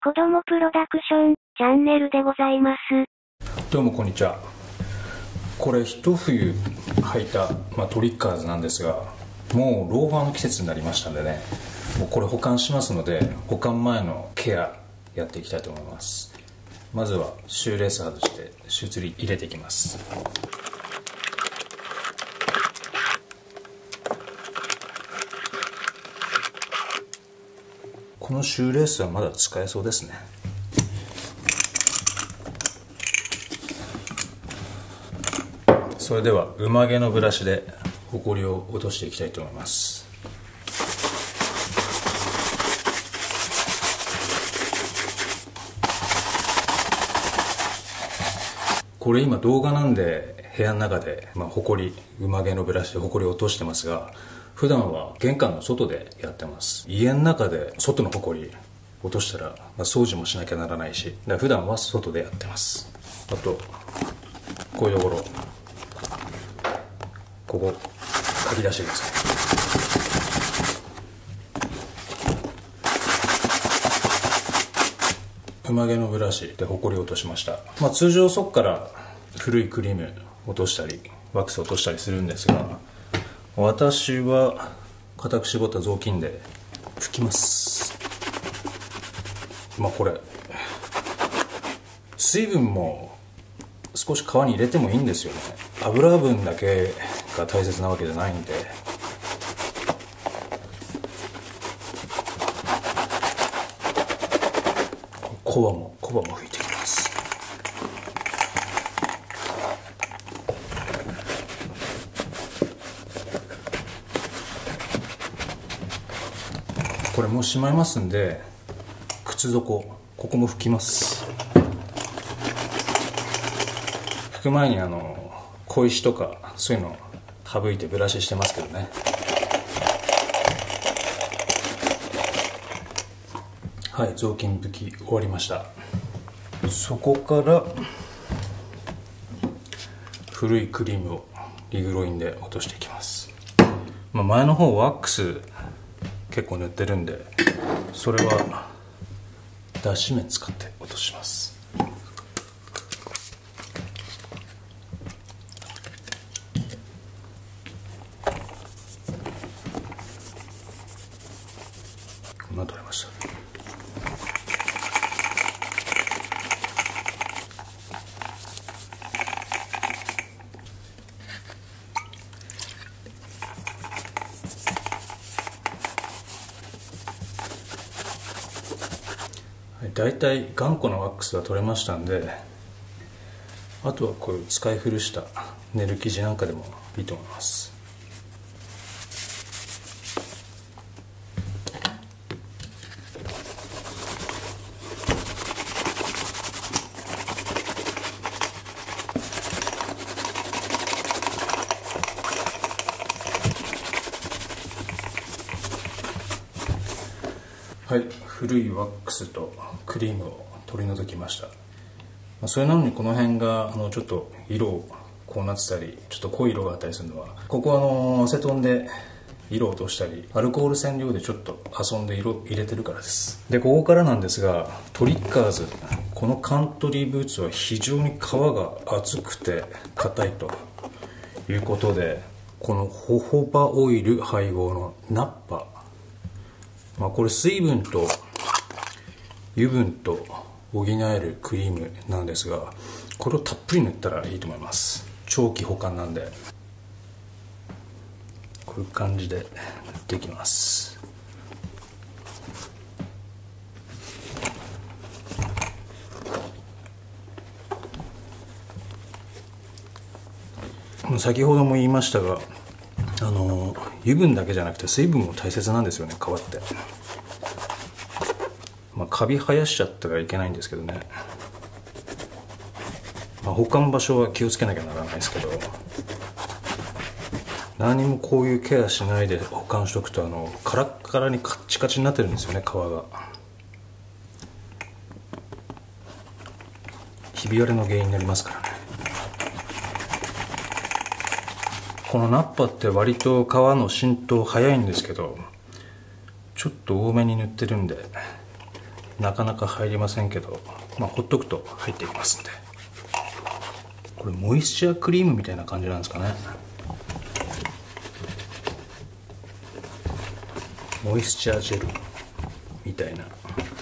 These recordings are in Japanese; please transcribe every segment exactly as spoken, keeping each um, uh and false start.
子供プロダクションチャンネルでございます。 どうもこんにちは。これ一冬履いた、まあ、トリッカーズなんですが、もうローファーの季節になりましたんでね、もうこれ保管しますので、保管前のケアやっていきたいと思います。まずはシューレース外してシューツリ入れていきます。このシューレースはまだ使えそうですね。それでは馬毛のブラシでホコリを落としていきたいと思います。これ今動画なんで部屋の中で、まあ、ホコリ馬毛のブラシでホコリを落としてますが、普段は玄関の外でやってます。家の中で外のホコリ落としたら、まあ、掃除もしなきゃならないし、だから普段は外でやってます。あとこういうところ、ここ書き出してください。馬毛のブラシでホコリを落としました。まあ、通常そこから古いクリーム落としたりワックス落としたりするんですが、私は固く絞った雑巾で拭きます。まあこれ水分も少し皮に入れてもいいんですよね。油分だけが大切なわけじゃないんで、コバもコバも拭いていきます。これもうしまいますんで、靴底ここも拭きます。拭く前にあの小石とかそういうの省いてブラシしてますけどね。はい、雑巾拭き終わりました。そこから古いクリームをリグロインで落としていきます。まあ、前の方ワックス結構塗ってるんで、それは脱脂綿使って落とします。こんな取れました。だいたい頑固なワックスは取れましたんで、あとはこういう使い古したネル生地なんかでもいいと思います。はい、古いワックスとクリームを取り除きました。それなのにこの辺があのちょっと色をこうなってたり、ちょっと濃い色があったりするのは、ここはあのアセトンで色を落としたりアルコール染料でちょっと遊んで色入れてるからです。でここからなんですが、トリッカーズこのカントリーブーツは非常に皮が厚くて硬いということで、このホホバオイル配合のナッパ、まあ、これ水分と油分と補えるクリームなんですが、これをたっぷり塗ったらいいと思います。長期保管なんでこういう感じで塗っていきます。先ほども言いましたが、あの油分だけじゃなくて水分も大切なんですよね、皮って。まあ、カビ生やしちゃったらいけないんですけどね、まあ、保管場所は気をつけなきゃならないですけど、何もこういうケアしないで保管しておくと、あのカラッカラにカッチカチになってるんですよね、皮が。ひび割れの原因になりますからね。このナッパって割と皮の浸透早いんですけど、ちょっと多めに塗ってるんで、 なかなか入りませんけど、まあ、ほっとくと入っていきますんで。これモイスチャークリームみたいな感じなんですかね。モイスチャージェルみたいな。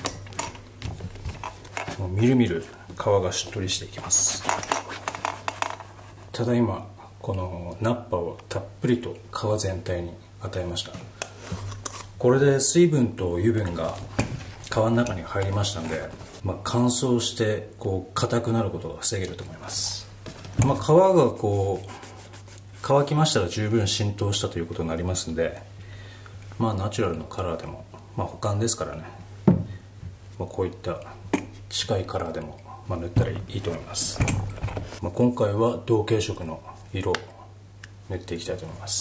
もうみるみる皮がしっとりしていきます。ただいまこのナッパをたっぷりと皮全体に与えました。これで水分と油分が皮の中に入りましたので、まあ、乾燥してこう硬くなることが防げると思います。まあ、皮がこう乾きましたら十分浸透したということになりますので、まあ、ナチュラルのカラーでも、まあ、保管ですからね、まあ、こういった近いカラーでも、まあ、塗ったらいいと思います。まあ、今回は同系色の色を塗っていきたいと思います。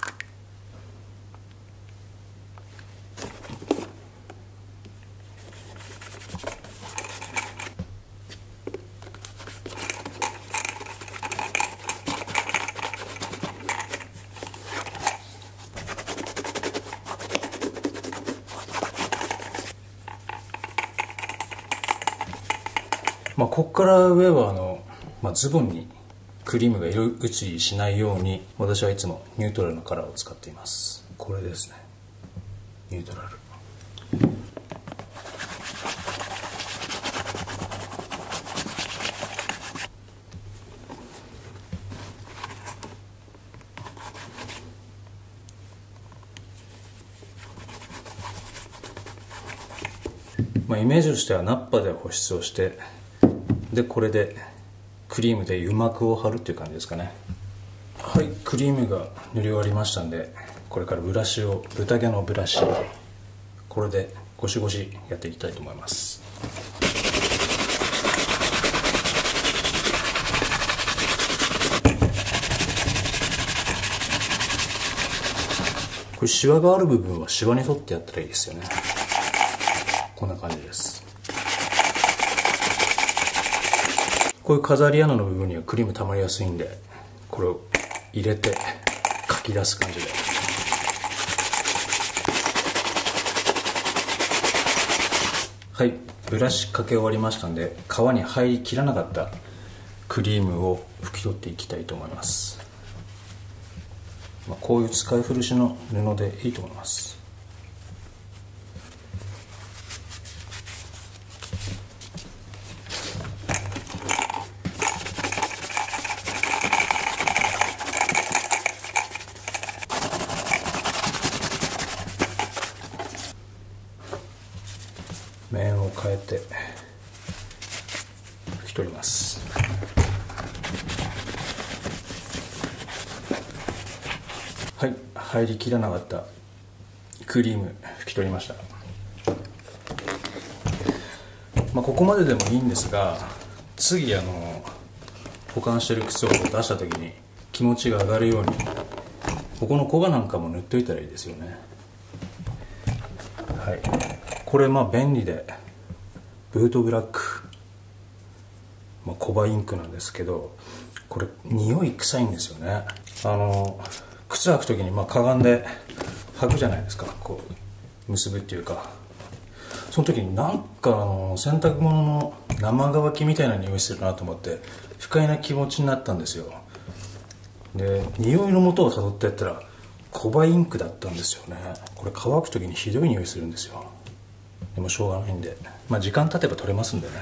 まあ、ここから上はあの、まあ、ズボンにクリームが色移りしないように、私はいつもニュートラルなカラーを使っています。これですね、ニュートラル。まあ、イメージとしてはナッパで保湿をして、でこれでクリームで油膜を貼るっていう感じですかね。はい、クリームが塗り終わりましたんで、これからブラシを、豚毛のブラシ、これでゴシゴシやっていきたいと思います。これシワがある部分はシワに沿ってやったらいいですよね。こんな感じです。こういう飾り穴の部分にはクリーム溜まりやすいんで、これを入れてかき出す感じで。はい、ブラシかけ終わりましたんで、皮に入りきらなかったクリームを拭き取っていきたいと思います。まあ、こういう使い古しの布でいいと思います。面を変えて拭き取ります。はい、入りきらなかったクリーム拭き取りました。まあ、ここまででもいいんですが、次あの保管してる靴を出した時に気持ちが上がるように、ここのコガなんかも塗っといたらいいですよね。はい、これまあ便利で、ブートブラック、まあ、コバインクなんですけど、これ匂い臭いんですよね。あの靴履く時にまあかがんで履くじゃないですか、こう結ぶっていうか、その時になんかあの洗濯物の生乾きみたいな匂いするなと思って不快な気持ちになったんですよ。で匂いの元をたどってやったらコバインクだったんですよね。これ乾く時にひどい匂いするんですよ。でもしょうがないんで、まあ時間経てば取れますんでね。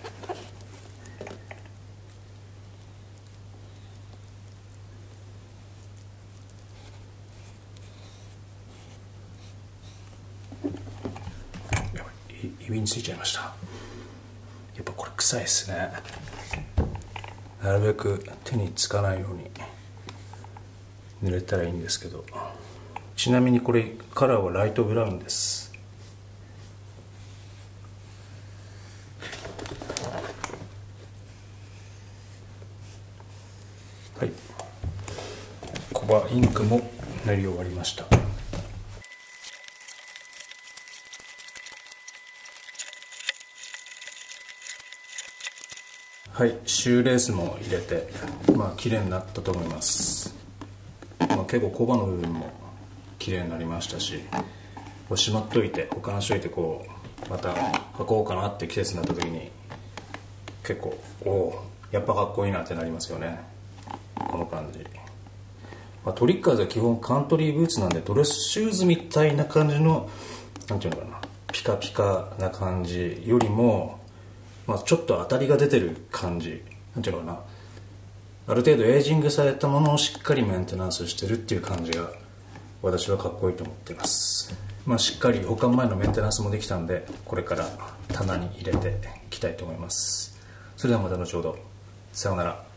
やばい、指についちゃいました。やっぱこれ臭いですね。なるべく手につかないように塗れたらいいんですけど、ちなみにこれカラーはライトブラウンです。はい、コバインクも塗り終わりました。はい、シューレースも入れて、まあ綺麗になったと思います。まあ、結構コバの部分も綺麗になりましたし、こうしまっといて保管しといてこまた履こうかなって季節になった時に結構おおやっぱかっこいいなってなりますよね。この感じ、まあ、トリッカーズは基本カントリーブーツなんでドレスシューズみたいな感じのなんていうのかな、ピカピカな感じよりも、まあ、ちょっと当たりが出てる感じ、なんていうのかな、ある程度エイジングされたものをしっかりメンテナンスしてるっていう感じが私はかっこいいと思っています。まあ、しっかり保管前のメンテナンスもできたんで、これから棚に入れていきたいと思います。それではまた後ほど、さようなら。